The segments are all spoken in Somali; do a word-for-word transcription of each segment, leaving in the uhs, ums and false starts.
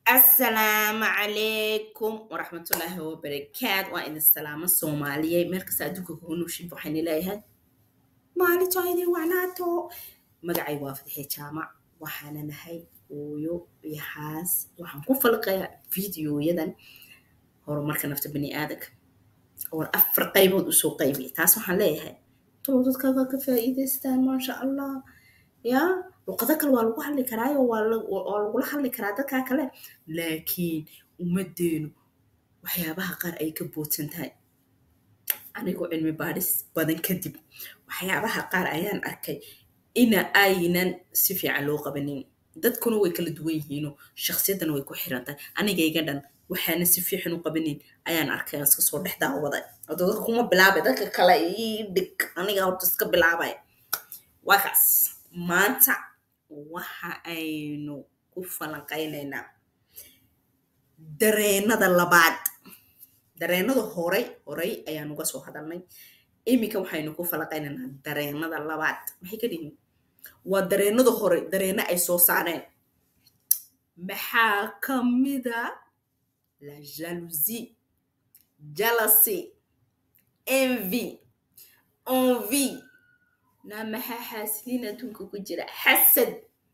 السلام عليكم ورحمة الله وبركاته وإن السلام الصومالية مركز أدوكو كونو شبو حيني لايها مالي تايدي وعناتو مقعي وافد هي جامع وحانا نهي ويو يحاس وحان كفلقيا فيديو يدن هورو مركا نفت بني آدك هورو أفر قيبود وسو قيبي تاس وحان لايها طلو دادكا كفائدة استان ما شاء الله يا وقدك الوالو حلي كراي والو حلي كرا dadka kale laakiin uma deeno waxyaabaha qaar ay ka boodsan tahay anigu cilmi baaris badan kadib waxyaabaha qaar ayaan arkay ina aynan si fiican loo qabanin dadkuna way kala duwan yihiin shakhsiyadan way ku xirantahay aniga iga dhan waxaana si fiican u qabanin ayaan arkay iska soo dhex daawaday dadka kuma bilaabay dadka kale ii dhig aniga horta iska bilaabay wakaas maanta waxa aynu ku falanqaynaynaa dareenada labaad dareenada horay horay ayaan uga soo hadalnay imika waxaynu ku falanqaynaynaa dareenada labaad maxay ka dhihin waa dareenada horay dareena ay soo saareen maxaa ka mida la jalousie jealousy envy envie نعم حاسدين تونكو كجرا حسد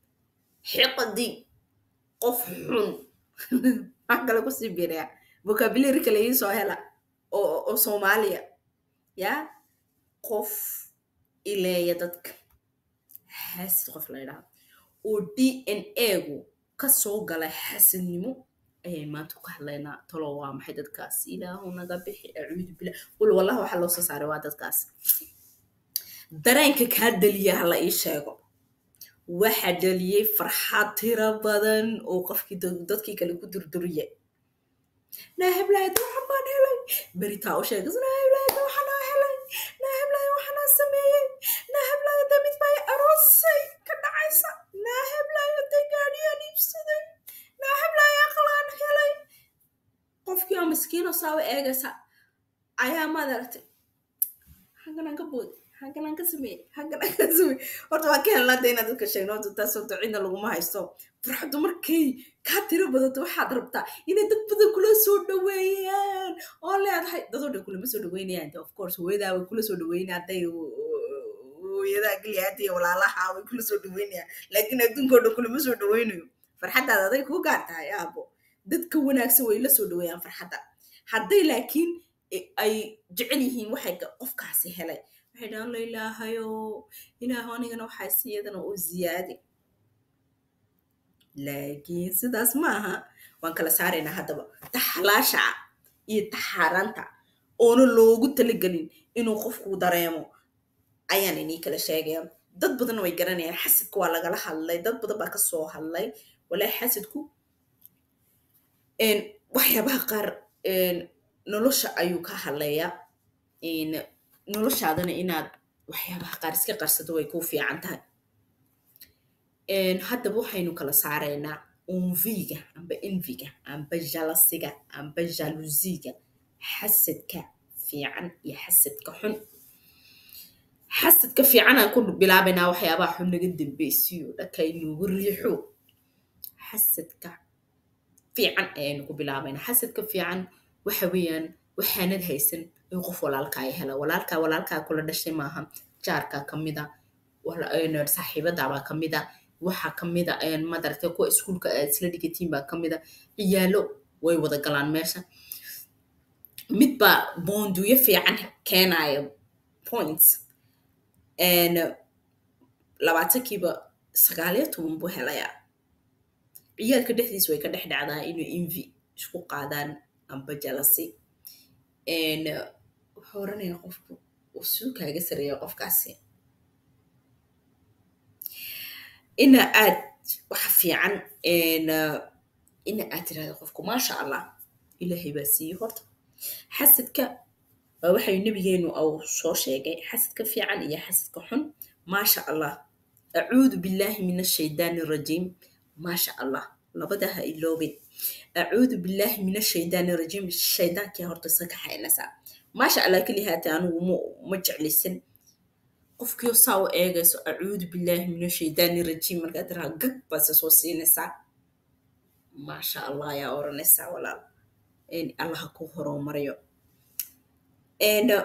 حقدي قفحون أقول لكم سبيريا vocabulary كلا يسوع هلا أو أو سوماليا يا قف إلى يدك حاسد قف لا و دي إن إيجو كسو قال حاسد نمو أي ما تقهلنا طلوا ما حدد كاس إلى هنا قبح أعوذ بالله قول والله وحلو صار وادد كاس dareenka ka daliya la ii sheego waxa daliyay farxad tira badan oo qofkii dadkii kale ku durduriyay naahiblay waxaan helay berita oo sheegay naahiblay waxaan helay naahiblay waxaan sameeyay naahiblay damid bay aroosay ka dhacaysa naahiblay tagaadiyan ibsaday naahiblay aqlaan helay qofkii oo miskiin oo saaw eegaysa ayaa madartay hagan ka bood hagan ka sameey hagan ka sameey horta waa keen la deena dadka sheegno taas oo cidna lagu ma haysto farxadu markay ka tiro badato waxaad rabtaa inay dad badan kula soo dhaweeyaan oo leedahay dad oo kula ma soo dhaweynayaan of course weedaa way kula soo dhaweynaaday weedaa galiyaatay walaalaha way kula soo dhaweynayaan laakiin adduunka oo kula ma soo dhaweynayo farxadaada aday ku gaartahay aabo dadka wanaagsan way la soo dhaweeyaan farxada haday laakiin ay jecel yihiin waxay qofkaasi helay waxaan la ilaahayo ilaahu anigana waxa siiyadana oo ziyaadi laakiin sidaas maaha waan kala saarayna hadaba taxlaasha iyo taxaranta oo loogu talagalin inuu qofku dareemo ayaan inii kala sheegay dad badan way garanayaan xasidku waa laga hadlay dad badan baa ka soo hadlay wala xasidku een waxyaabaha qaar een nolosha ayuu ka hadlaya in noloshaadana inaad waxyaabaha qaar iska qarsato way ku fiican tahay een hadda waxaynu kala saareynaa envy-ga amba envy-ga amba jealousy-ga amba jalousie-ga xasadka fiican iyo xasadka xun xasadka fiican aan ku bilaabanaa waxyaabaha xun naga dambeeysiyo dhakaynu riixo xasadka fiican ayaynu ku bilaabanaa xasadka fiican waxa weeyaan waxaanad haysan in qof walaalka ay hela walaalka walaalka kula dhashay maaha jaarka kamida wala ayna saaxiibada baa kamida waxa kamida een madarta ku iskuulka isla dhigatiin baa kamida ciyaalo way wada galaan meesha midba bonduye fiican keenayo points and labaatakiiba sagaal iyo toban buu helaya ciyaalka dhexdiisa way ka dhex dhacdaa inuu envy isku qaadaan amba jealousy and horanaya qofku oo suukaaga sareeyo qofkaasi ina aad waxa fiican in ina aad tiraahdo qofku ma sha Allah ilaahay baa sii horta xasadka waxay nabigeenu oo soo sheegay xasadka fiican iyo xasadka xun ma sha Allah a'uudu billahi minash shaytaanir rajiim ma sha Allah labadaha iloobin a'uudu billahi minash shaytaanir rajiim shaytaanka horta saka haynasa ما شاء الله كل هاتي أنا ومجعل السن قف كيو ساو أعوذ بالله من الشيطان الرجيم مرقدرها قق بس سوسين الساعة ما شاء الله يا أورنسا ولا إن الله كوهرو مريو إن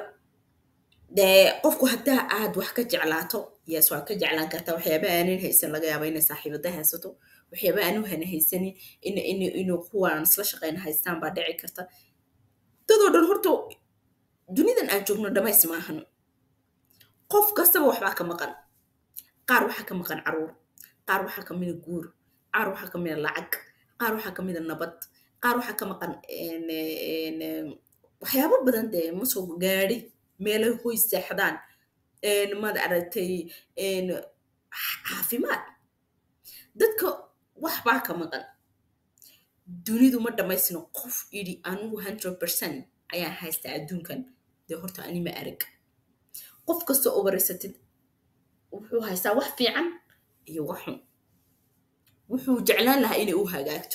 ده قفكو حتى عاد وحكا جعلاته يا سواء كجعلان كرتا وحيابا أنين هيسن لغا يابين صاحب ده هيسوتو وحيابا أنو هنا هيسني إن إن إنو هو نسلا شقين هيستان بعد عي كرتا تدو دون هرتو دونيدن aan joogno dhamays maahan qof kastaba waxba ka maqan qaar waxa ka maqan caruur qaar waxa ka mid guur qaar waxa ka mid lacag qaar waxa ka mid nabad qaar waxa ka maqan een een waxyaabo badan de ma soo gaari meel ay hoy seexdaan een ma aragtay een caafimaad dadka waxba ka maqan dunidu ma dhamaysno qof iri anigu one hundred percent ayaa haysta adduunkan de horta ani ma arag qof kasta oo wareysatid wuxuu haystaa wax fiican iyo wax xun wuxuu jeclaan lahaa inay u hagaagto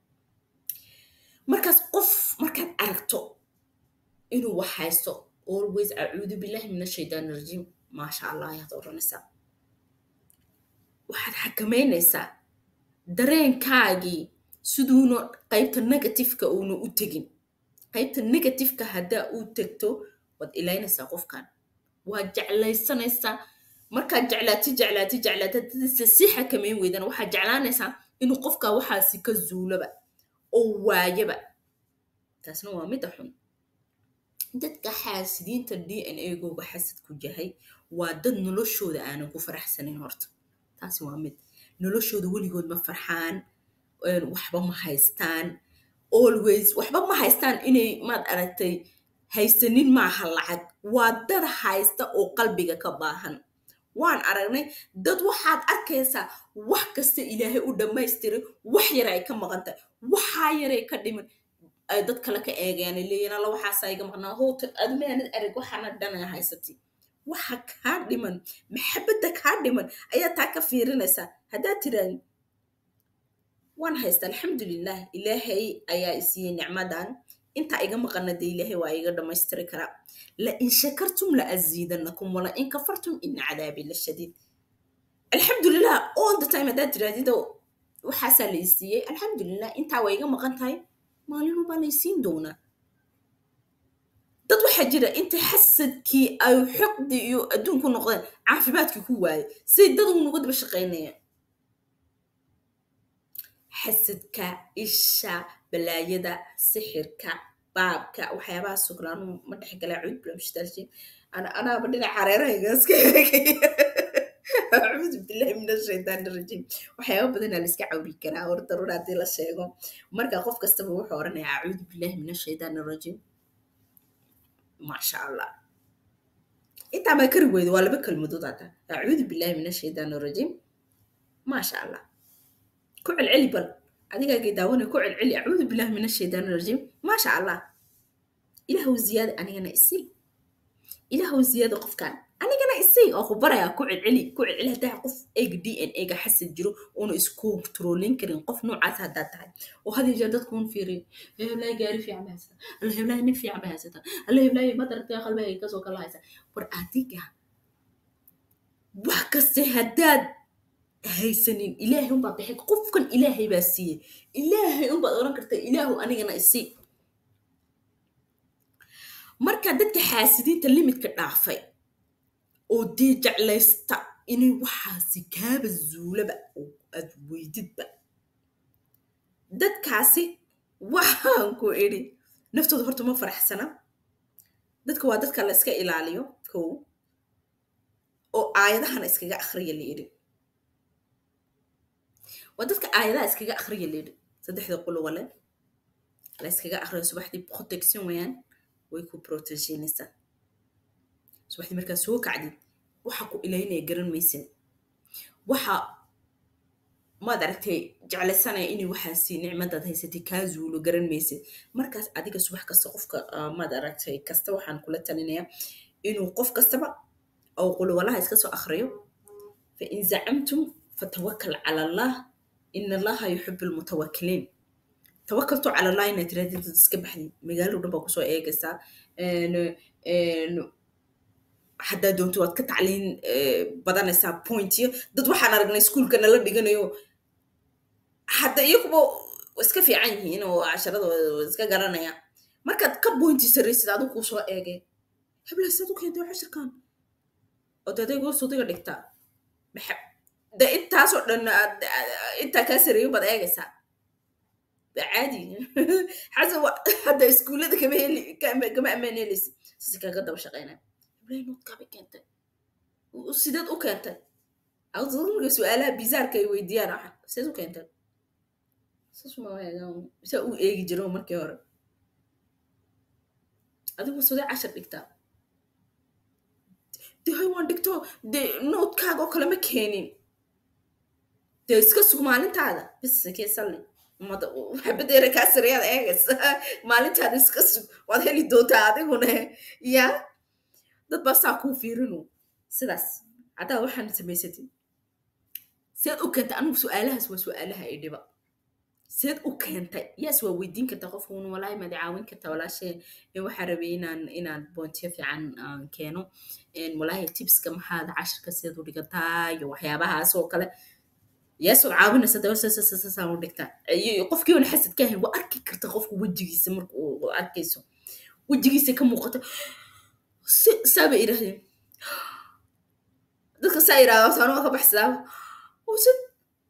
markaas qof markaad aragto inuu wax haysto always a'uudu billahi minash shaytaanir rajiim ma sha Allah ya dooranaysa waxaad xakameynaysaa dareenkaagii siduuna qaybta negative-ka uuna u tegin qaybta negative-ka haddaa uu tagto wad ilaynaysaa qofkan waa jeclaysanaysaa markaad jeclaati jeclaati jeclaati si xakameyn weydana waxaad jeclaanaysaa inuu qofka waxaasi ka zuulaba oo waayaba taasna waa mid xun dadka xaasidiinta D N A-googa xasad ku jahay waa dad noloshooda aanan ku faraxsanin horta taasi waa mid noloshooda weligood ma farxaan waxba ma haystaan always waxba ma haystaan inay maad aragtay haysanin maaha lacag waa dad haysta oo qalbiga ka baahan waan aragnay dad waxaad arkaysaa wax kasta ilaahay u dhamaystiray wax yar ay ka maqanta waxa yar ay ka dhiman ay dad kale ka eegayaan leeyana la waxa sayga maqnaa hoota admeenad arag waxana dhanaa haysati waxa ka dhiman maxabada ka dhiman ayaa taa ka fiirinaysa hadaa tiraan waan haysta alxamdulillah ilaahay ayaa isiiyay nicmadan inta iga maqanada ilaahay waa iga dhamaystiri kara la in shakartum la azidanakum wala in kafartum in adabi la shadid alxamdulillah all the time hadaa tiraadido waxa la isiiyay alxamdulillah inta waa iga maqan tahay maalin baa la isiin doona dad waxa jira inta xasadkii ay xuqdi iyo adduunku noqdeen caafimaadkii ku waayay si dad uu noqdo shaqeynaya حسدك إيشا بلايدا سحرك بابك وحيابها سكران ما تحكي لا عود بلا مش ترجين أنا أنا بدنا حريرة يجلس أعوذ بالله من الشيطان الرجيم وحيابها بدنا نسكع عوري كنا ورطرنا تلا شيء مركا خوف كستبوا حورنا أعوذ بالله من الشيطان الرجيم ما شاء الله إنت ما كرويد ولا بكلمة دوتاتا أعوذ بالله من الشيطان الرجيم ما شاء الله كوع العلي بل أديك كده وانا كوع العلي أعوذ بالله من الشيطان الرجيم ما شاء الله إله زيادة أنا أنا إسي إله زيادة قف كان أنا أنا إسي أخو برا كوع العلي كوع العلي هدا قف إيج دي إن إيج حس الجرو ونو إسكو ترولين كرين قف نوع عاد هدا تاعي وهذه جدت تكون في ري إيه لا يجاري في عمها ستا الله لا نفي عمها ستا الله لا ما درت يا قلبي كذا وكلا هسا برأتيك وحكست هداد haysanin ilaahay un baa bixin qofkan ilaahay baa siiyay ilaahay un baa oran kartaa ilaahu anigana isii marka dadka xaasidiinta limidka dhaafay oo dii jeclaysta inay waxaasi kaaba zuulaba oo aad weydidba dadkaasi waxaan ku iri naftooda horta ma faraxsana dadka waa dadka la iska ilaaliyo kow oo aayadahan iskaga akhriya la iri ودتك آيات إسكجا أخري الليل صدق قولوا ولا لا إسكجا أخري صباحتي بروتكسيون ويان ويكو بروتيجينيسا صباحتي مركز سو قاعدين وحكوا إلينا يجرن ميسن وح ما درتي جعل السنة إني وحاسي نعمة هاي ستي كازول وجرن ميسن مركز أديك صباح كسقف ما درتي كستوى حن كل التنينية إنه قف كستبع أو قولوا ولا إسكسو أخريو فإن زعمتم فتوكل على الله إن الله يحب المتوكلين توكلت على الله إن تريد تسكبحني مقالوا ربك وسوء إيه قصة إنه إنه حدا دونتوا تكت علين بدنا ساب بوينتي ضد واحد أنا رجنا سكول كنا لدي جنا يو حتى يكبو وإسكا في عينه هنا وعشرة وإسكا قرانيا مركز كبوينتي سري سيدادو كوسو إيجي هبلا سيدادو كيدو عشر كان ودادا يقول صوتي قدكتا بحب ده انت هاسو لأن انت كاسري وبدا إيجيسا عادي حسب هذا اسكول ده كمان كمان كمان أمانة لسه سيكا قدام شقينا بلاي نوت كابي كنت وسيدات أو كنت أظن سؤالها بيزار كي ويديانا راح سيدو كنت سوس ما هي جام سو إيه جرو مركي ورا هذا هو صدق عشر دكتور ده هاي وان دكتور ده نوت كاغو كلامه كينين ده اسكا سوق مالين هذا بس كي سلي ما حب دير كاسر يا إيجس مالين هذا اسكا سوق وهذا اللي دوتا هذا هنا يا dad baa saa kuu fiirino sidaas hadaa waxaan samaysatay seed u keentay anigu su'aalahaas waa su'aalaha ay dhiba seed u keentay yaas waa weydiin kartaa qof uun walaahi ma caawin kartaa walaashay in waxa rabay inaan inaan boontiyo fiican aan keeno in walaahi tipska maxaad casharka seed u dhigataa iyo waxyaabahaas oo kale yaas oo caawinaysa dawr sasa u dhigtaa qofkii oo xasid ka ahayn waa arki kartaa qofku wajigiisa markuu arkayso wajigiisa ka muuqato سابق إلهي ذلك سائرة وصانوها كبحساب وسد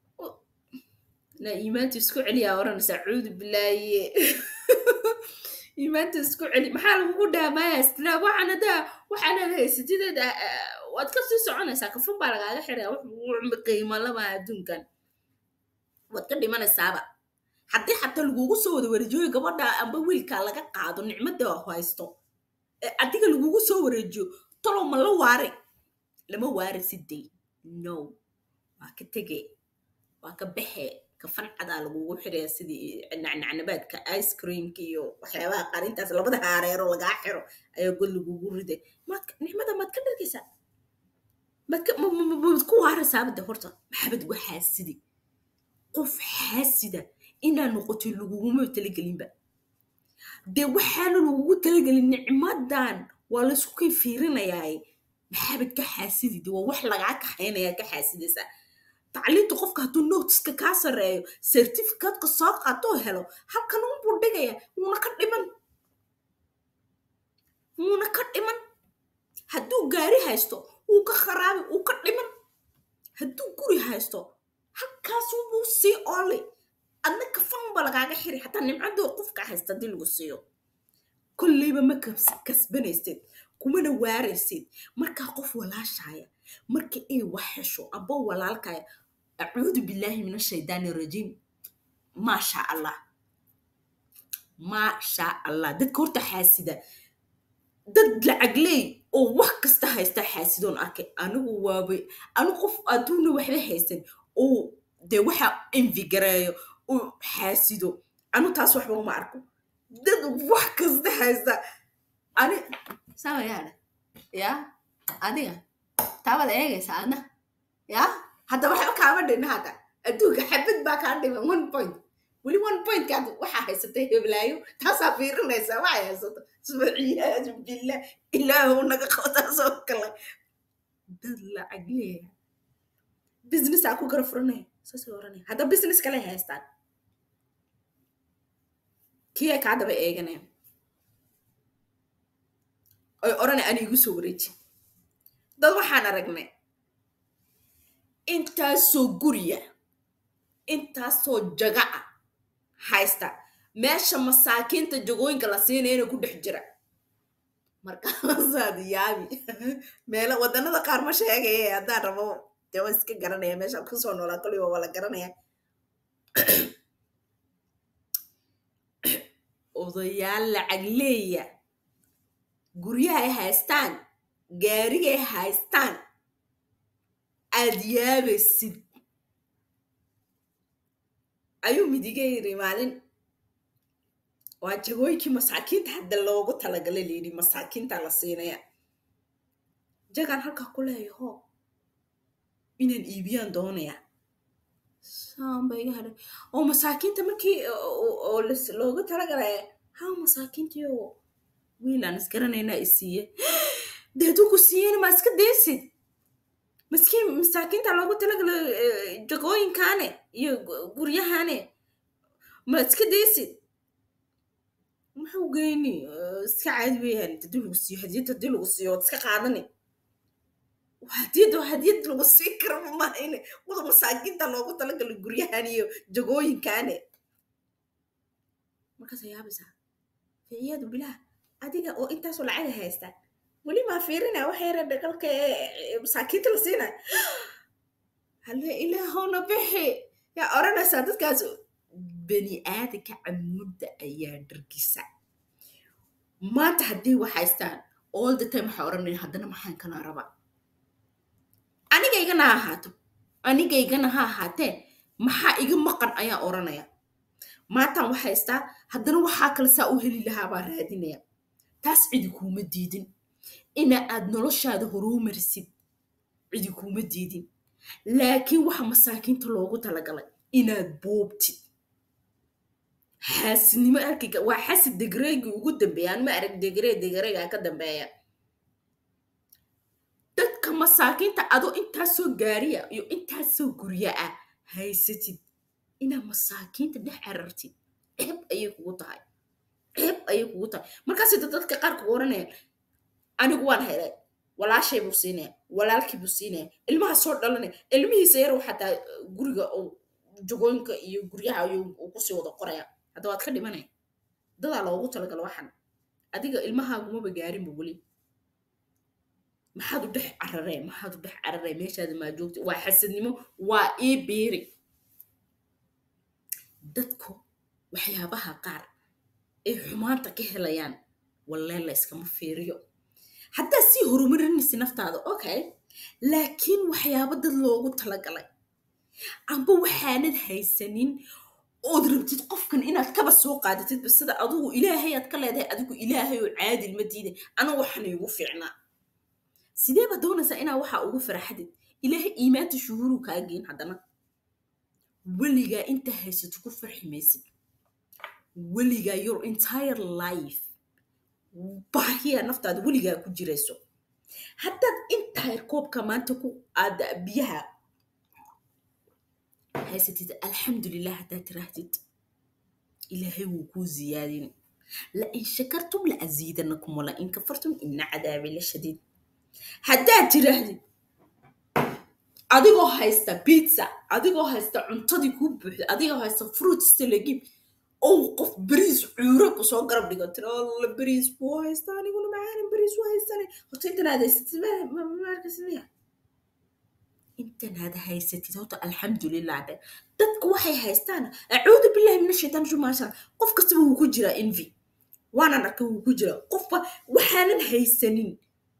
لا إيمان تسكو عليا ورانا سعود بالله إيمان تسكو علي محال وقودها ما يستلا وحنا دا وحنا دا ستيدا دا واتكسو سعونا ساكفون بالغا حرا وعمقيمة لما دون كان واتكدي من السابق حتى حتى لغوغو سود ورجوي قبضا أمبا ويلكا لغا قادو نعمة دا وحايستو adiga lagugu soo wareejiyo tolo ma la waare lama waare sidii no waa ka tagay waa ka baxay ka fancada lagugu xiray sidii nacnacnabaadka ice cream iyo waxyaabaha qarintaas labada haareero laga xiro ayaa god lagugu riday maad nixmada maad ka dharkaysa maad ka ku waare saabada horta maxabad waxa sidii qof xaasida inaan noqoto lagugu talagelinba de waxaanu ugu talagalin nicmadan waa la isku fiirinayaa maxabad ka xaasidid waa wax laga ka xaynaya ka xaasidaysa tacliinta qofka haduu notiska ka sareeyo certificate ka soo qaato helo halkan uu budhigaya una ka dhiman una ka dhiman haduu gaari haysto uu ka kharaab uu ka dhiman haduu guri haysto halkaas uu si oli أنا كفن بلغاga xiri hatta nimcado qofka haysta dil ugu siiyo kulliba ma kasbanaysid kumana waaraysid marka qof walaashaya marka ay wax hesho aba walaalkay a'uudu billahi minash shaytaanir rajiim ma sha Allah ma sha Allah dad korta xaasida dad lacagley oo wax kasta haysta xaasidoon arkay anigu waabay anigu qof aduuna waxba haysan oo de waxa invigareeyo وحاسدو أنا تاسو حبوا ما أركو دد وحكز ده هذا أنا سوا يا يا أنا تابع إيه سأنا يا حتى بحب كامل دين هذا أدوك حبيت باك عندي من one point ولي one point كذا وح هيستيه بلايو تاسافير ليس واعي هيست سبحان بالله إله ونك خطأ سوك الله دد لا عقلي بزنس أكو كرفرني سأسورني هذا بزنس كله هيستان كي كعدا بإيجانه أي أراني أنا يجوسو وريتي ده وحنا رجمة أنت سو غوريا أنت سو جعاء هايستا ماشى مساكين تجوين كلاسين هنا كود حجرة مركز هذا يابي مالا ودنا ده كارما شيء إيه هذا رمو جواز كجرنا يا ماشى كوسون ولا كل يوم ولا جرنا يا odayaal lacag leeya guryaha haystaan gaariga haystaan aad yaabaysid ayuu midigay maalin waa jagooyinkii masaakiinta hadda loogu talagalay leeydi masaakiinta la siinaya jagaan halka ku leeyahay inaan iibiyaan doonaya سامبا أو مساكين تمركي أو لس لوجو ترى قرأ ها مساكين تيو ويلا نسكرنا هنا إسيه ده دوكو سيين ما سكت ديسد مسكين مساكين ترى لوجو ترى قرأ جوين كانه يو غوريا هانه ما تكديسي محو جيني سعاد بيان تدلو السيو هدية تدلو السيو تسكا قادني وهدية وهدية لو سيكر ما هنا وضع مساكين تلو قلت لك الجريانيو جوين كانت مركز يا بسا في عياد بالله أديك أو أنت سول على هايستا ولي ما فيرنا وحيرة دقلك مساكين تلسينا هلا إلى هون بحي يا أرانا سادت كازو بني آدك عمود أيام دركيسا ما تحدي وحيستان all the time حورني هدنا محن كنا ربع أنا جاي جنا هاتو أنا جاي جنا ها هاتين محا إيجي مقن أيا أورانيا ما تان وحيستا هدنا وحاكل سأوهلي لها بارادينيا تاس عيدكو مديدين إنا أد نلوش هذا هرو مرسيد عيدكو مديدين لكن وحا مساكين تلوغو تلقلق إنا بوبتي حاسني ما أركي وحاس الدقريق وقود دنبيان ما أرك دقريق دقريق هكا دنبيان dadka masaakiinta ado intaa soo gaariya iyo intaa soo gurya ah haysatid ina masaakiinta dhex carartid ceeb ayay kugu tahay ceeb ayay kugu tahay markaas dadka qaar ku oranaya anigu waan helay walaashay buu siinay walaalkii buu siinay ilmaha soo dhalanay ilmihiisa yar waxa taa guriga oo jogooyinka iyo guryaha uu ku sii wada qoraya hadda waad ka dhimanay dada loogu talagal waxan adiga ilmahaagu ma bagaarin buu wali maxaad u dhex carareen maxaad u dhex carareen meeshaada ma joogto waa xasadnimo waa ii beeri dadku waxyaabaha qaar ay xumaanta ka helayaan wallahi la iskama fiiriyo hatta si horumarinaysa naftaada okay laakiin waxyaabo dad loogu talagalay amba waxaanad haysanin oo rabtid qofkan inaad kaba soo qaadatid sida adigu ilaahay aad ka leedahay adigu ilaahay oo caadil ma diiday ana waxaan igu fiicnaa sidee ba doonaysaa inaa waxa ugu faraxdid ilaahay iimaanta shuhuru kaageen hadana waliga inta haysato ku farxi maysid waliga your entire life baahiya naftaada waliga ku jirayso hatta entire koobka maanta ku aad biyaha haysatid alxamdulillah hatta tirahdid ilaahay wuu ku ziyaadin la in shakartum la aziidanakum wala in kafartum inna cadaabi la shadiid haddaad tirahdid adigoo haysta pizza adigoo haysta cuntadii ku buuxda adigoo haysta fruits talagib oo qof bariis cuuro ku soo garab dhigo tiro la bariis buu haysta aniguna macaan bariis waa haystane horta intan aad haysatid ma markasniya intan aad haysatid horta alxamdulillah dadku waxay haystaan acuudu billahi min ashaytaan jumaashan qof kasta wuu ku jira envy waana nakay wuu ku jira qofba waxaanan haysanin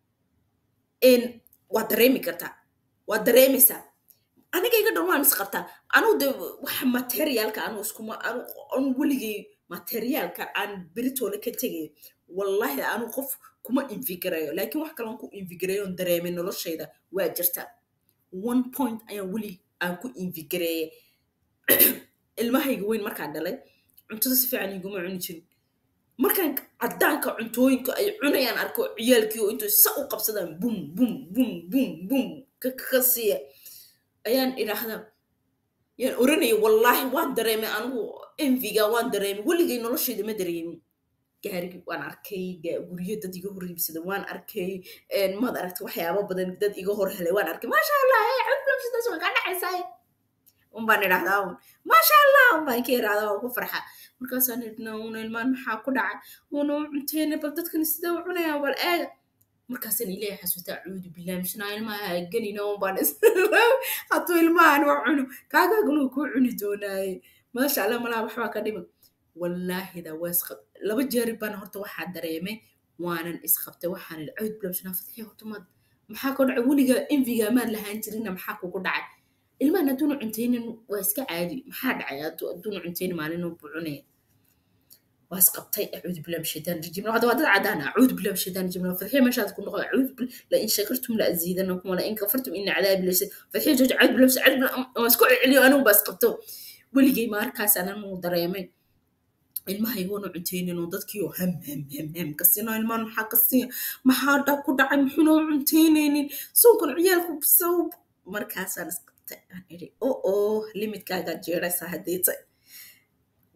in waa dareemi kartaa waa dareemaysaa aniga iga dhan waan isqabtaa anu de wax materialka anu iskuma anu anu weligay materialka aan beritoola ka tegay wallahi anu qof kuma infigrayo laakiin wax kale aan ku infigrayo dareemay noloshayda waa jirta one point ayaan weli aan ku infigraye ilmahayga weyn markaan dhalay cuntada si fiican iguma cuni jirin markaan cadaanka cuntooyinka ay cunayaan arko ciyaalkii oo intuu sa u qabsadaan bum bum bum bum bum ka ka siya ayaan iraahdaa yaan oranay wallahi waan dareemay anigu enviga waan dareemay waligay noloshayda ma dareemin gaarigi waan arkay guriyo dad iga horreebsada waan arkay een maad aragtay waxyaabo badan dad iga hor helay waan arkay ma sha Allah ee cunto sidaas waan ka dhaxaysay um baan iraahdaa ma sha Allah um baan ka iraahdaa ku farxa markaas aan idna una ilmaan maxaa ku dhacay una cunteena bal dadkan sida u cunayaan wal eeg markaas aan ilaahay xasuusta acuudu billahi mishna ilmaha ganina um baan hatu ilmaan waa cuno kaaga gunu ku cuni doonay ma sha Allah malaha waxba ka dhiman wallahi da wasqab laba jeer baan horta waxa dareemay waanan isqabtay waxaan acuud billahi mishna fatxiyo horta maxaa ku dhacay waliga enviga ma lahaan jirina maxaa ku dhacay ilmaha aduna cunteynin waa iska caadi maxaa dhacay aduna cunteynin maalin oo bucunay واس قبطي أعوذ بالله من الشيطان الرجيم هذا هذا عدانا أعوذ بالله من الشيطان الرجيم فالحين ما شاء تكون أعوذ بالله لئن شكرتم لأزيدنكم ولئن كفرتم إن عذابي لشديد فالحين جد أعوذ بالله من الشيطان مسكوع عليه أنا وبس قبطه واللي جاي ماركاس أنا مو دريمين المها يقولوا عتينين وضدكيو هم هم هم هم قصينا المان حق الصين ما حدا كود عم حنو عتينين سوكن عيالكم بسوب مركاس أنا سقطت أنا أو أو ليميت كاجا جيرا سهديت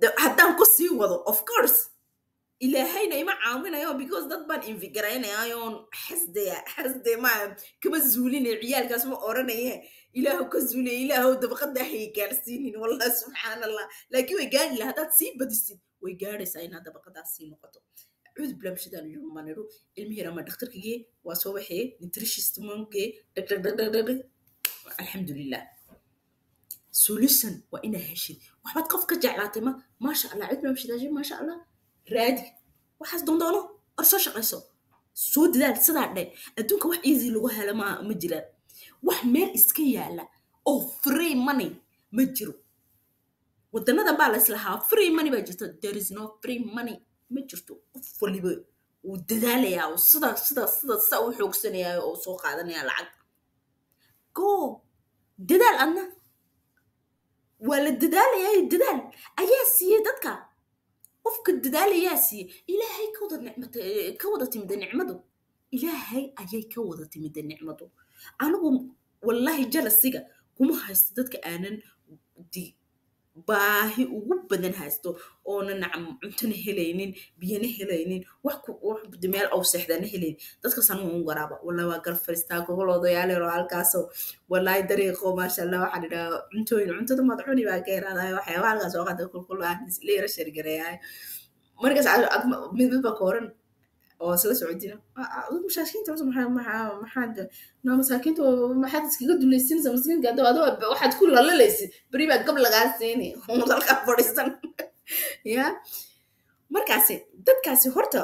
haddaan ku sii wado of course ilaahayna ima caawinayo because dad baan invigaraynayoon xasdaya xasde ma kama zuulinay ciyaalkaas ma oranaye ilaahu ka zuulay ilaahu dabaqada hay gaarsiinin wallahi subhanallah laakiin way gaari lahaa haddaad sii badisid way gaaraysaa inaad dabaqadaas sii noqoto عود بلا مشدان يوم ما نرو المهرة ما دكتور كي واسوبحي نترشيست مونكي دك دك دك دك دك الحمد لله سوليسن وإنا هشين وحبات قف كجعلاتي ما ما شاء الله عود بلا مشدان ما شاء الله رادي وحاس دون دونو أرسوش قيسو سود ذات صدع لي أدونك واحد إيزي لغوها لما مجرى واحد مير إسكيا لا أو فري ماني مجرو ودنا ذا بالس لها فري ماني بجرتو there is no free money ما jirto qof waliba uu dadaalaya oo sida sida sida sa u xoogsanaya oo soo qaadanaya lacag go dadaal anna wala dadaalaya dadaal ayaa siiyay dadka qofka dadaalaya siiyay ilaahay ka wada nicmada ka wada timid nicmadu ilaahay ayay ka wada timid nicmadu anigu wallahi jalasiga kuma haysto dadka aanan di baahi ugu badan haysto oo nacam cuntana helaynin biyana helaynin wax ku wax meel aw saxdana helayn dadka san uu garaaba wallahi waa gar fariistaa gobolooda yaaleero halkaas wallahi dariiqo ma sha Allah waxa dhida cuntooyin cuntada madxuni baa ka yaraadayo waxyaabo halkaas oo qada kulkul ah leera shirgareeyay markaas midba kooran oo sala socodina mushaakiinta waxa maxaa maxaa na masaakiinta maxaad iskaga dulaysin samsiin gaado adoo waxaad ku lalaleysid bari baad gab laga siinay oo dalka fadhiisan ya markaas dadkaasi horta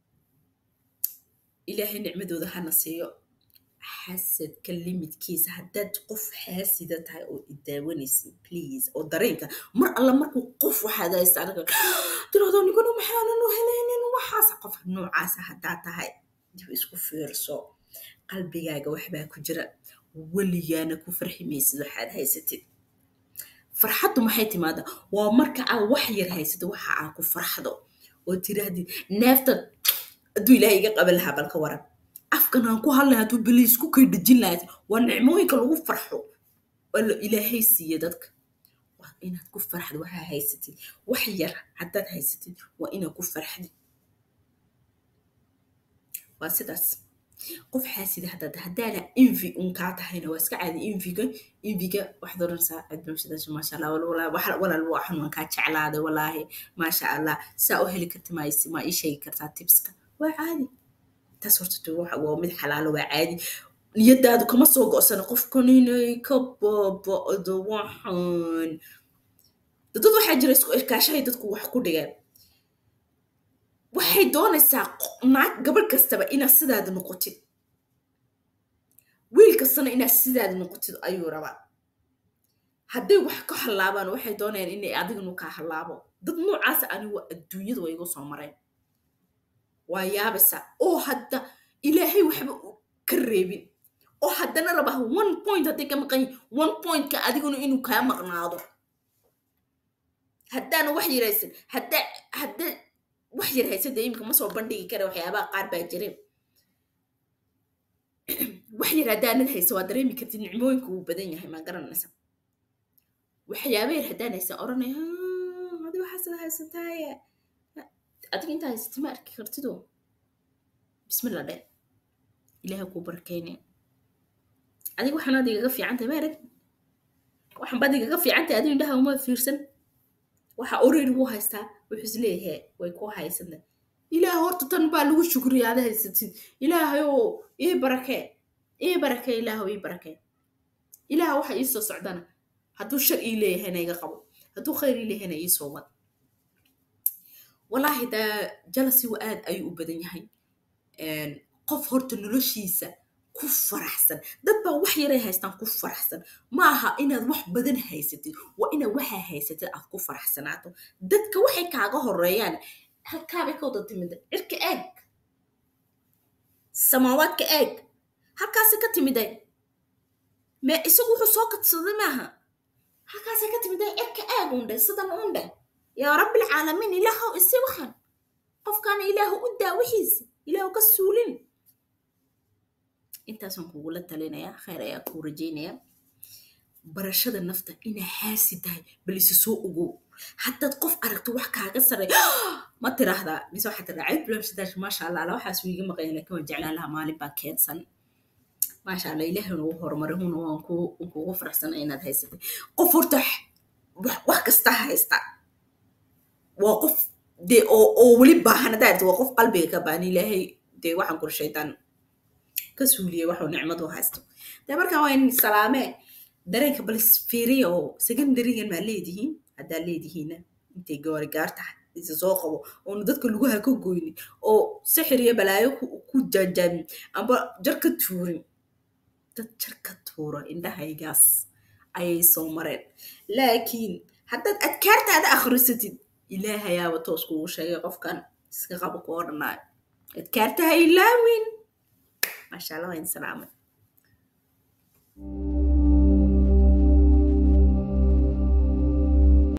ilaahay nicmadooda hana siiyo حسد كلمة كيس هداد قف حاسدة هاي أو إداونيس بليز أو درينك مر الله مركو قف وحدا يستعرق ترى دون يكونوا محانا وهلين وحاسة قف نوع عاسة هداد هاي دي اسكو فيرسو قلبي جاي وحبا كجرا واللي أنا كفرحي ميسد حد هاي ستي فرحته ما حيتي ماذا ومركع وحير هاي ستي وحا عاكو فرحته وترى هدي نافتا دو إلهي قبلها بالكورة afkan aan ku hadlay haduu biliis ku kaydajin lahayd waa nicmooyinka lagu farxo wala ilaahay siiyo dadka waa inaad ku farxad waxa haysatid wax yar hadaad haysatid waa inaad ku farxad waa sidaas qof xaasida hadaad hadaala envy un ka tahayna waa iska caadi envyga envyga wax doran saacad bulshada ma sha Allah wala wala wala waxan waan ka jeclaaday wallahi ma sha Allah saa u heli kartaa ma isi ma ii sheegi kartaa tipska waa caadi تصورت واحد ومد حلال وعادي نيدادو كما سو غوسن قف كنيني كباب دوحان dad waxa jira isku irkaashay dadku wax ku dhigaan waxay doonaysaa naag gabadh kastaba ina sidaad noqotid wiil kastana ina sidaad noqotid ayuu rabaa haddii wax ka halaabaan waxay doonayaan inay adiguna ka halaabo dad noocaas anigu adduunyada way igu soo mareen ويابسا أو حتى إلهي وحب كريبين أو حتى نربح one point هتك مقاي one point كأديكونو إنه كام مقناضو حتى أنا وحي رئيسن حتى حتى وحي رئيسن ده يمكن ما صار بندي كده وحي أبا قارب يجرب وحي ردان هي سوى دريمي كتير نعموين كو بدنيا هي ما قرن نسم وحي أبير هدان هي سأرني ها هذا وحصل هاي ستايا أديك أنت هستمر كرتدو بسم الله ده إلهي كوبركيني أديك وحنا دي قفي عنت مارك وحن بدي قفي عنت أديك ده هما فيرسن وح أوريد هو هستا وحزليه هي ويكو هايسن إلهي هورت تنبأ له الشكر على هاي الستين إلهي هو إيه بركة إيه بركة إلهي إيه بركة إلهي وح يسوع سعدنا هتو شر إليه هنا يقبل هتو خير إليه هنا يسوع والله ده جلسي وآد أي أبدن يهي قف هرت نلوشيسة كفر أحسن دبا وحي ري هايستان كفر أحسن معها إنا وح بدن هايستي وإنا وحا هايستي أف كفر أحسناتو ددك وحي كاغا هريان هل كابي كودا تمد إرك إيج سماوات كإيج هل كاسي كتمدي ما إسوغو حسوكت صدماها هل كاسي كتمدي إرك إيج وندي صدم وندي يا رب العالمين إلهه إسي وحن قف كان إلهه أدى وحيز إلهه كالسولين إنت سنكو قولت لنا يا خير يا كورجين يا برشاد النفط إنا حاسد هاي بلي سسوء haddaad qof aragto wax kaaga saray ma tiraahdaa mise waxaa tiraa cid bilamshadash maasha allah ala waxaas wiiga maqaya laakiin waan jeclaan lahaa maalin baa keensan maasha allah ilaahayna uu horumaray huna waan kuugu faraxsanay inaad haysatay qof horta wax kasta haysta waa qof dee oo weli baahan haddaad waa qof qalbiga ka baahan ilaahay dee waxaan kula shaydaan ka suuliyey waxuu nicmadu haysto dee markaan waa in salaamee dareenka bal isfiiriya oo secondarygan maa leedihiin haddaa leedihiina intay gaari gaar tahay isa soo qabo oonu dadka lugaha ka goynin oo sixir iyo balaayo ku jaajaamin amba jar ka tuurin dad jar ka tuura indhahaygaas ayay soo mareen laakiin haddaad adkaartaada akhrisatid ilaahayaaba toos kugu sheegay qofkan iska qabo ku odhanaayo adkaarta ha ilaawin maasha allah waa in salaamay